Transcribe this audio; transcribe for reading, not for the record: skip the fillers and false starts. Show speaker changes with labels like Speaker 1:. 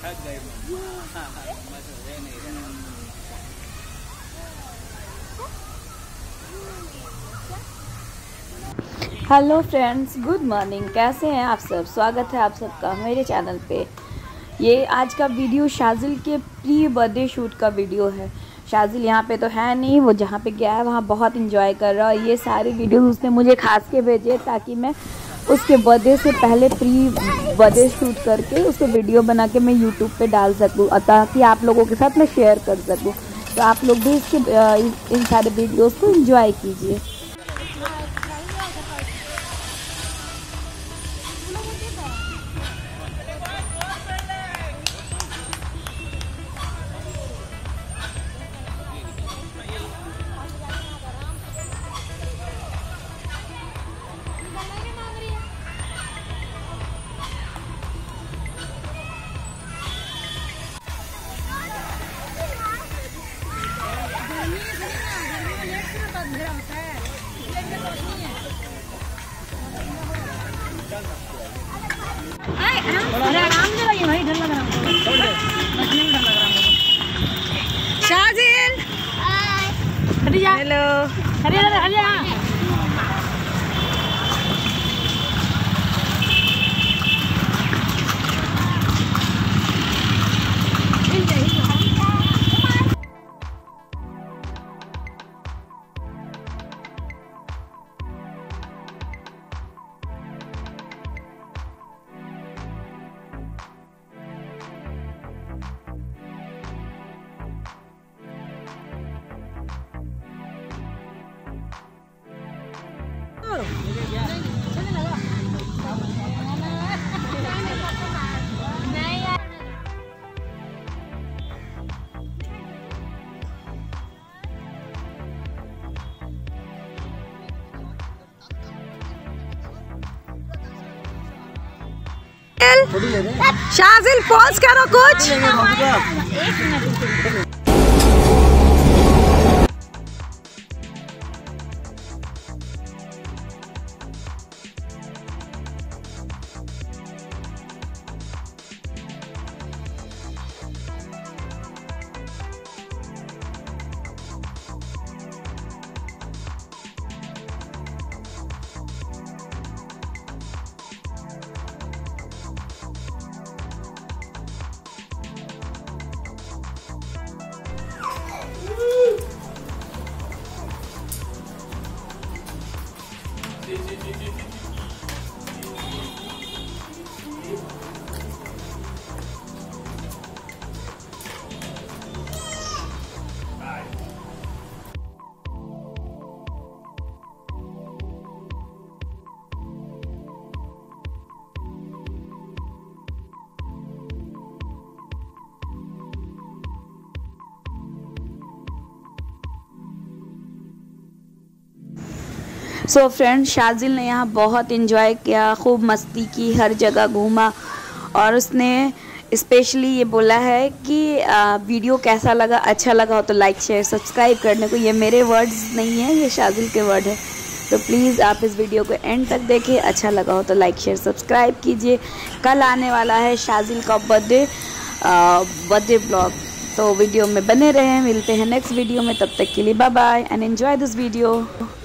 Speaker 1: Hello friends, good morning. कैसे हैं आप सब? स्वागत है आप सबका मेरे चैनल पे। ये आज का वीडियो शाजिल के प्री बर्थडे शूट का वीडियो है। शाजिल यहाँ पे तो है नहीं, वो जहाँ पे गया है वहाँ बहुत इंजॉय कर रहा है। ये सारे वीडियो उसने मुझे खास के भेजे ताकि मैं उसके बर्थडे से पहले प्री बर्थडे शूट करके उसको वीडियो बना के मैं यूट्यूब पे डाल सकूँ, ताकि आप लोगों के साथ मैं शेयर कर सकूँ। तो आप लोग भी इसके इन सारे वीडियोज़ को इंजॉय कीजिए।
Speaker 2: शाजिल, हेलो, शाजिल पोज करो कुछ।
Speaker 1: सो फ्रेंड्स, शाजिल ने यहाँ बहुत इन्जॉय किया, खूब मस्ती की, हर जगह घूमा और उसने स्पेशली ये बोला है कि वीडियो कैसा लगा, अच्छा लगा हो तो लाइक शेयर सब्सक्राइब करने को। ये मेरे वर्ड्स नहीं है, ये शाजिल के वर्ड है। तो प्लीज़ आप इस वीडियो को एंड तक देखें, अच्छा लगा हो तो लाइक शेयर सब्सक्राइब कीजिए। कल आने वाला है शाजिल का बर्थडे ब्लॉग, तो वीडियो में बने रहें। मिलते हैं नेक्स्ट वीडियो में, तब तक के लिए bye bye and enjoy this video.